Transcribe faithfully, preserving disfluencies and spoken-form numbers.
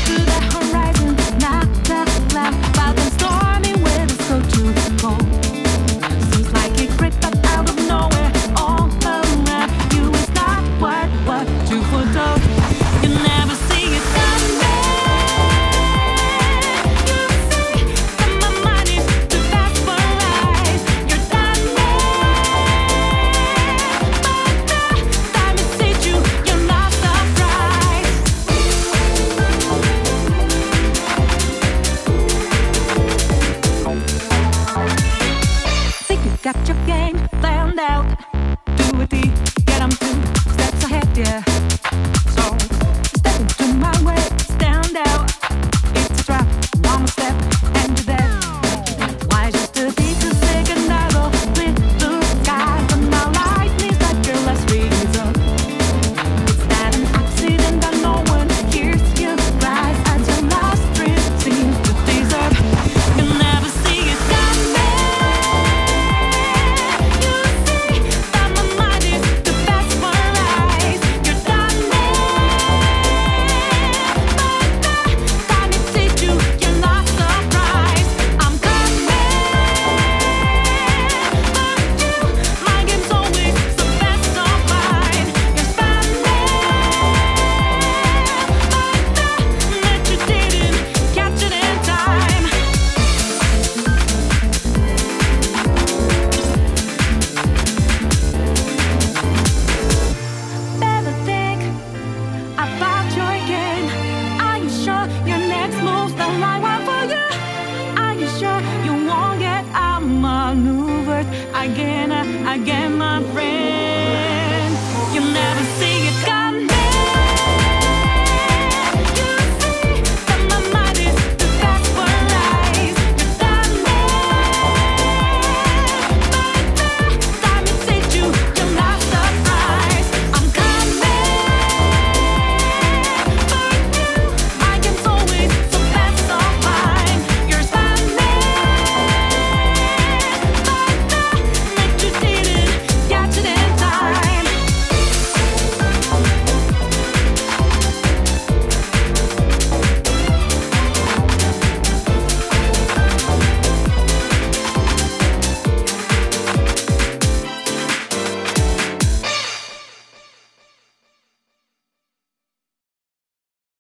Got your game planned out. Do it, get 'em two steps ahead, yeah. So step into my way, stand out. It's a trap, one step, and you're dead. Why just a little second ago, with blue skies, but now lightning's like your last reason. It's not an accident that no one hears you cries as your last dream seems to deserve. You'll never see it coming. Again, again, my friend.